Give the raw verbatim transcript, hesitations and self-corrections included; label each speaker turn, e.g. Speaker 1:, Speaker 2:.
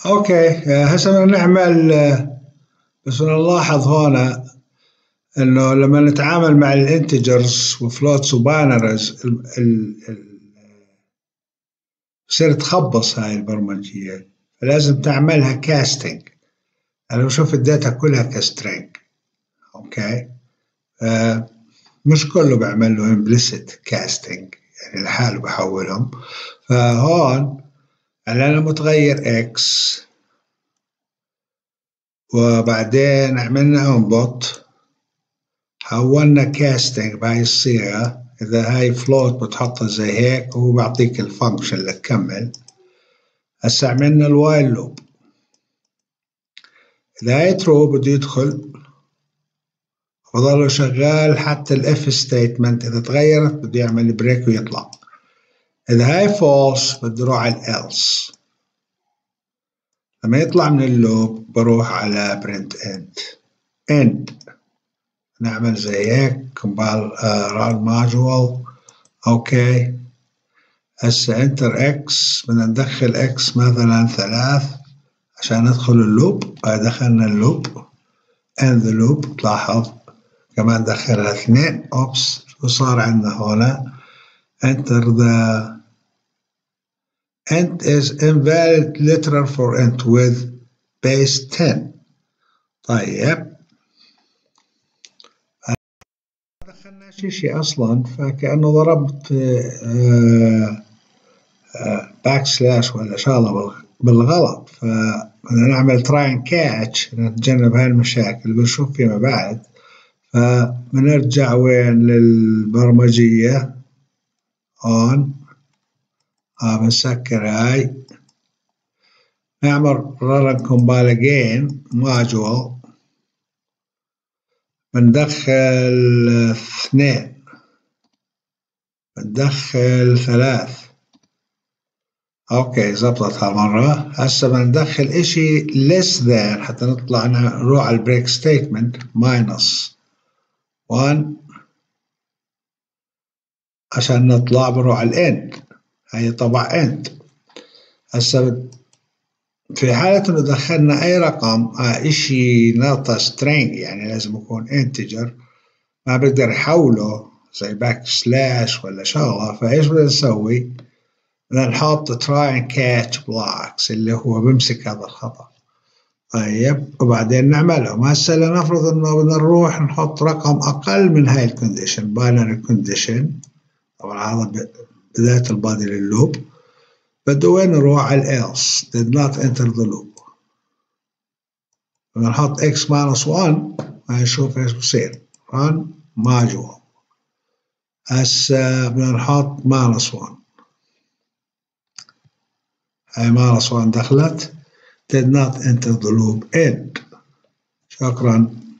Speaker 1: اوكي. آه، هسه بدنا نعمل آه، بس بدنا نلاحظ هون انه لما نتعامل مع الانتجرز وفلوتس وباينرز بصير تخبص هاي البرمجية، فلازم تعملها كاستنج. انا بشوف الداتا كلها كسترينج. اوكي. آه مش كله بعمل له implicit casting، يعني لحاله بحولهم. فهون على متغير x، وبعدين عملنا انبوت، حولنا كاستنج بهاي الصيغة. إذا هاي فلوت بتحطها زي هيك وهو بيعطيك الفانكشن لتكمل. هسا عملنا الوايل لوب، إذا هاي ترو بده يدخل وظله شغال حتى الاف ستيتمنت، إذا تغيرت بده يعمل بريك ويطلع. إذا هاي فولس بده يروح على الإلس. لما يطلع من اللوب بروح على برنت اند. اند نعمل زي هيك كومبايل ران ماجوال. اوكي. هسه انتر اكس، بدنا ندخل اكس مثلا ثلاث عشان ندخل اللوب. هاي دخلنا اللوب اند ذا لوب. تلاحظ كمان دخلها اثنين. اوبس، شو صار عندنا هنا؟ enter the int is invalid literal for int with base ten. طيب دخلناش شيء اصلا، فكأنه ضربت باك سلاش ولا شغله بالغلط. فبدنا نعمل تراي اند كاتش نتجنب هاي المشاكل اللي بنشوف فيما بعد. فبنرجع وين للبرمجية هون. اه بنسكر هاي، نعمل run compile again module. بندخل اثنين، بندخل ثلاث. اوكي زبطت هالمرة. هسه بندخل اشي less than حتى نطلع نروح على البريك ستيتمنت minus واحد عشان نطلع بروح على الاند. هي طبعا اند. هسه في حالة انه دخلنا اي رقم اه اشي نوت string، يعني لازم يكون integer، ما بقدر يحوله زي باك سلاش ولا شغلة. فايش بدنا نسوي؟ بدنا نحط try and catch blocks اللي هو بمسك هذا الخطأ. طيب وبعدين نعملهم. هسه لنفرض انه بدنا نروح نحط رقم اقل من هاي الكونديشن، باينري كونديشن. طبعا هذا بداية البادي لللوب. بده وين نروح؟ على else did not enter the loop. بدنا نحط x minus one ونشوف ايش بصير. run module. هسه بدنا نحط minus one. هاي minus one دخلت. did not enter the loop end. شكرا.